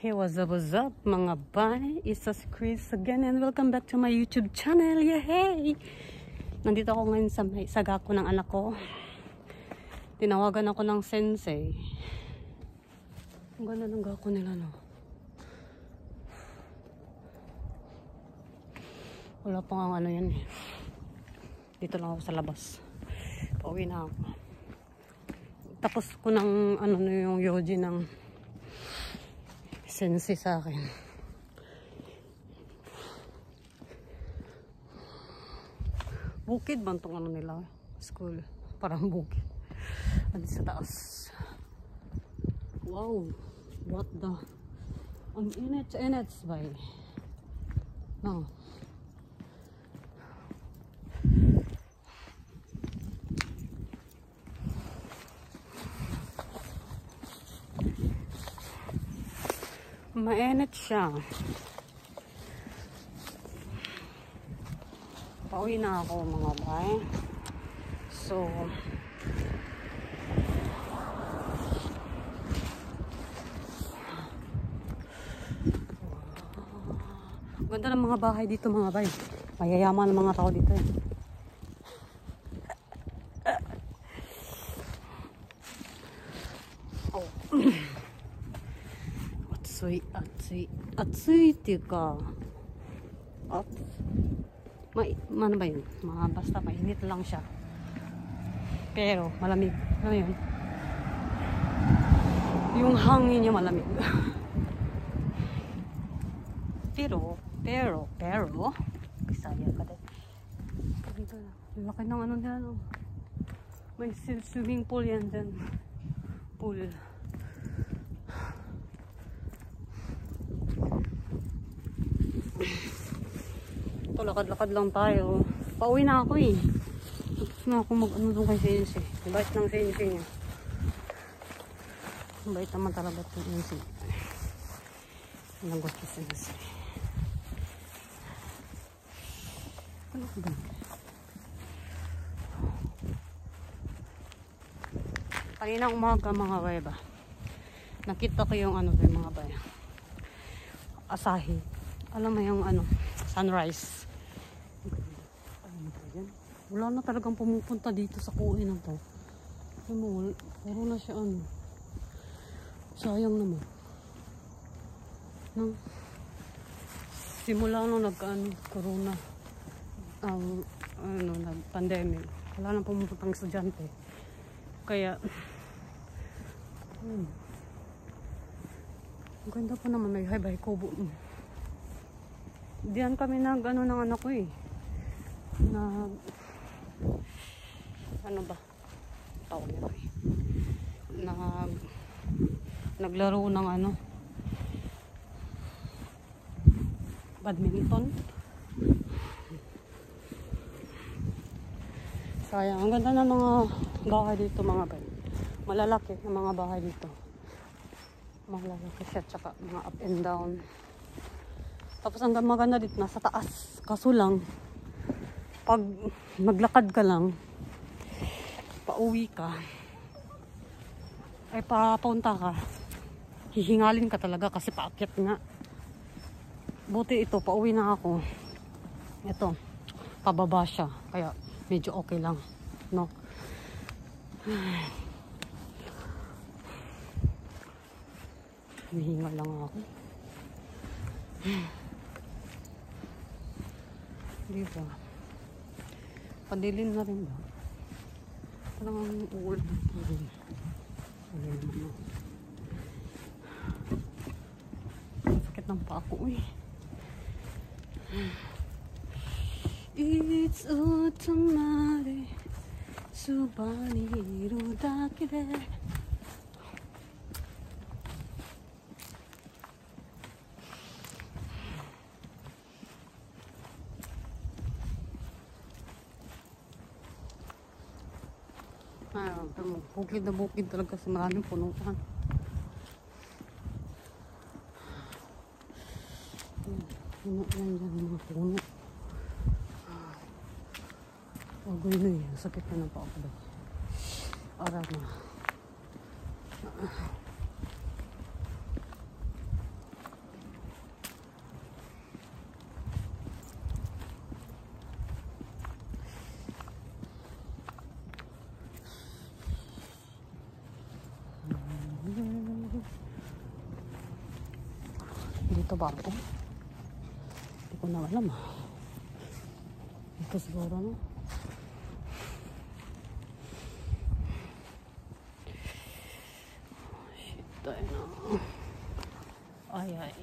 Hey, what's up mga bay? It's us Chris again and welcome back to my YouTube channel. Yeah, hey! Nandito ako ngayon sa may sagako ng anak ko. Tinawagan ako ng sensei. Ang ganda ng gako nila, no? Wala pa nga ano yan eh. Dito lang ako sa labas. Pauwi na ako. Tapos ko ng ano na yung yoji ng sensei sa akin. Bukid ba itong ano nila? School. Parang bukid. Ano sa taas. Wow. What the? Ang init ba eh. No. Mainit siya. Pauwi na ako mga bay. So, ganda ng mga bahay dito mga bay. Mayayaman ang mga tao dito eh. Oh. 暑いっていうかano ba yun? Basta mainit lang siya. Pero malamig. Ano yun? Yung hangin niya malamig. pero Bisaya ka din. Dito na. Laki ng ano nila, no? May swimming pool yan dyan. Pool. Ito, lakad-lakad lang tayo. Pauwi na ako eh. Tapos na ako mag-ano doon kay sensei. Bait ng sensei niya. Bait naman talaga ito sensei. Nagot si sensei. Ano ba? Kaninang umaga mga bayba. Nakita ko yung ano yung mga bay. Asahi. Alam mo yung ano, sunrise. Wala na talagang pumupunta dito sa kuwi na to. Ano, puro na siya ano. Sayang naman. No? Simula nung corona, nag-pandemic, wala na pumupuntang estudyante. Kaya, ang ganda po naman, may hay-bay kubo. Diyan kami nag-ano ng anak ko eh. Ano ba? Tawag nito eh. Naglaro ng ano. Badminton. Sayang. Ang ganda ng mga bahay dito mga bay. Malalaki ng mga bahay dito. Malalaki siya. Tsaka mga up and down. Tapos ang maganda dito nasa taas. Kaso lang, pag naglakad ka lang, pauwi ka, ay papunta ka, hihingalin ka talaga kasi paakyat nga. Buti ito, pauwi na ako. Ito, pababa siya. Kaya medyo okay lang. No? Hihingal lang ako. Diba? Padilin na rin ba? Parang uulan. Sakit ng pa ako eh. It's automatic. Subaniru dakide. Bukid na bukid talaga kasi maraming punuan. Puno yan dyan, mga puno. Agoy na yun, sakit na pa ako daw. Aral na. Dito ba ito? Hindi ko na alam ah. Ito siguro no? Shit tayo na. Ay ay.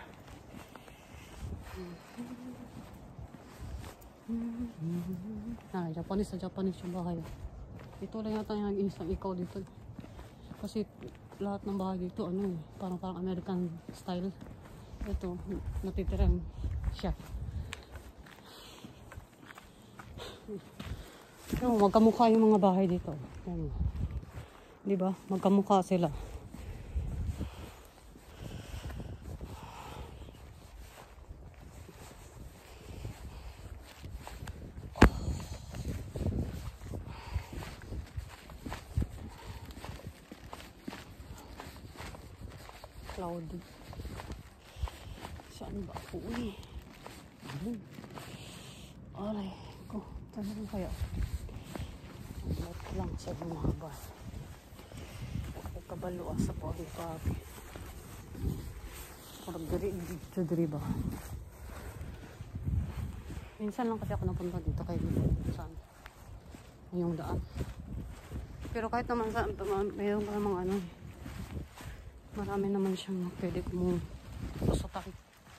Japanese yung bahay. Ito lang yata yung isang ikaw dito. Kasi lahat ng bahay dito ano parang American style. Ito natitirang siya. Pero magkamukha yung mga bahay dito. Di ba? Magkamukha sila. Cloudy. Saan ba ako? Uy. Aray ko. Saan kaya? Mat lang sa mga ba. Kabalo sa pagi-pagi. Parang diri ba? Minsan lang kasi ako napunta dito kay dito saan. Yung daan. Pero kahit naman saan, mayroon pa namang ano. Marami naman siyang pwede kong susutan.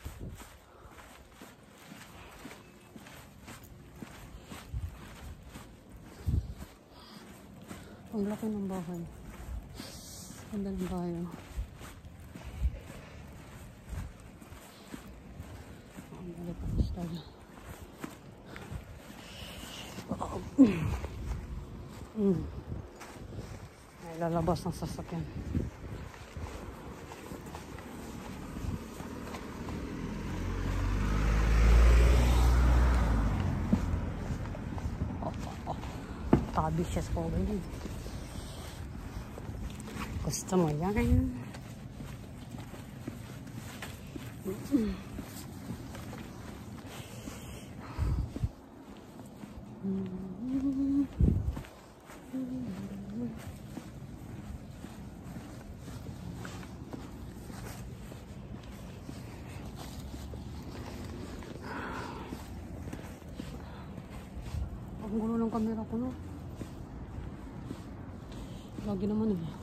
Ang laki ng bahay. Ganda ng bahay. Ang laki ng style. Ay, lalabas ng sasakyan. Tabi siya sa kobe. Gusto mo yan? Ang gulo ng camera ko, no? Lagi naman eh.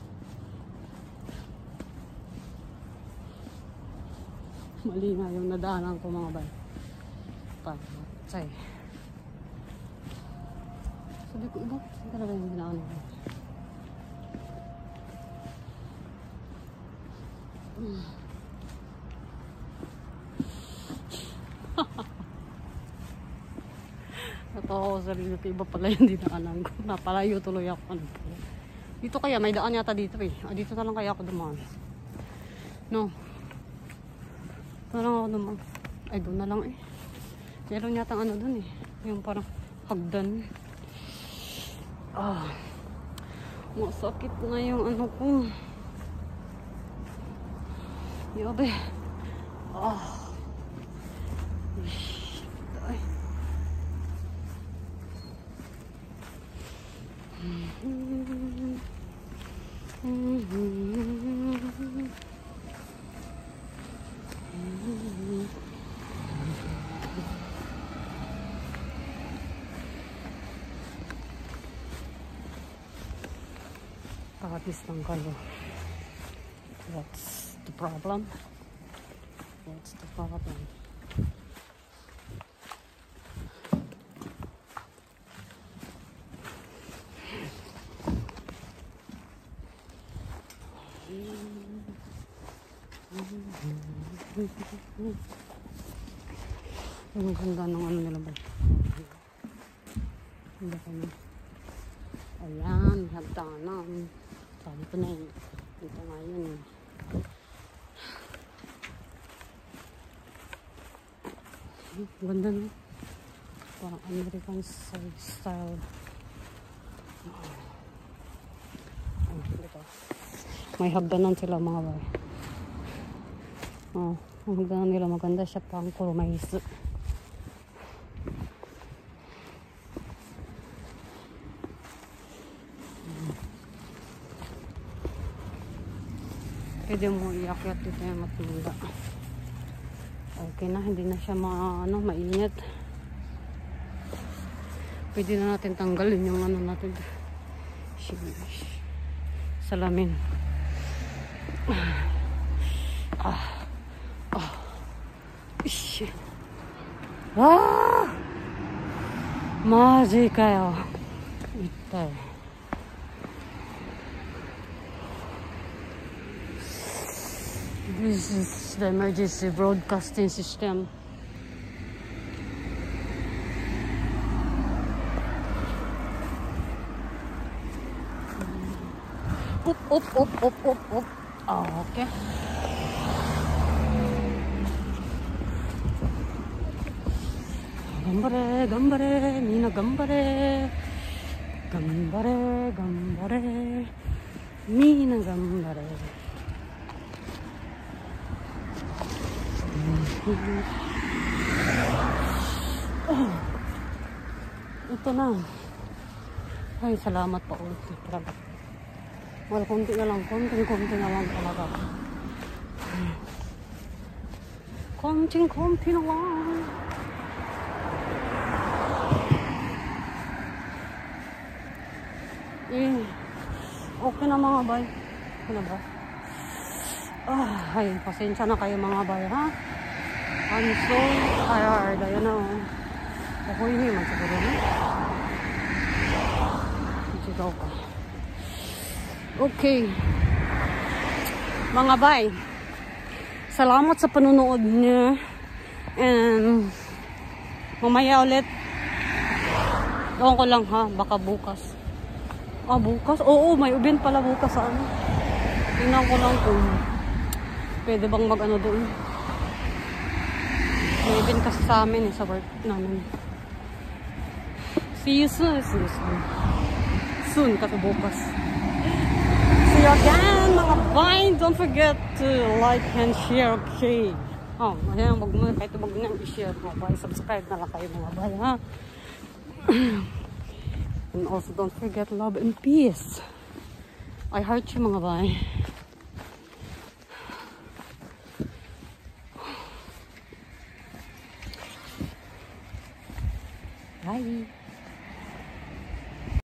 Mali nga yung nadaanan ko mga bay. Patay. Sabi ko, iba? Saan talaga yung dinaanan ko? Natawa ko sa sarili ko, iba pala yung dinaanan ko. Napalayo tuloy ako. Dito kaya, may daan yata dito eh. Dito na lang kaya ako dumaan. No. Dito na lang ako dumaan. Ay, doon na lang eh. Meron yata ano doon eh. Yung parang hagdan. Ah. Masakit na yung ano ko. Yabe. Ah. Ay. Pakapis lang kayo. What's the problem? What's the problem? Ang ganda ng ano nila ba? Hindi ka na. Ayan, hagdanan. Sabi ko na eh. Dito nga yun eh. Ganda no? Parang American style. Dito. May hagdanan sila mga bay. Oh, ang hagdanan nila maganda siya pang kurumais. Pwede mo iakyat dito yung matunda. Okay na, hindi na siya mainit. Pwede na natin tanggalin yung ano natin. Salamin. Maji kayo. Itay. This is the emergency broadcasting system. Up. Oh, okay. Gambare, Mina gambare. Gambare. Mina gambare. Oh, ito na. Ay, salamat po ulit. Well, konti na lang talaga. Konting-konti na lang. Okay na mga bay. Okay na ba? Ay, pasensya na kayo mga bay, ha? I'm so tired. Ayan na, oh. Ako yun man siguro, ha? Sigaw ka. Okay. Mga bay, salamat sa panunood niyo. And mamaya ulit. Doon ko lang, ha? Baka bukas. Bukas? Oo, may ubin pala bukas sa ano. Tingnan ko lang kung pwede bang mag-ano doon. May ubin kasi sa amin, sa work namin. See you soon. Soon kasi bukas. See you again, mga bay. Don't forget to like and share, okay? Ayan, kahit wag mo nang i-share, mga bay. Subscribe na lang kayo, mga bay, ha? And also don't forget love and peace. I heart you, mga bay. Bye.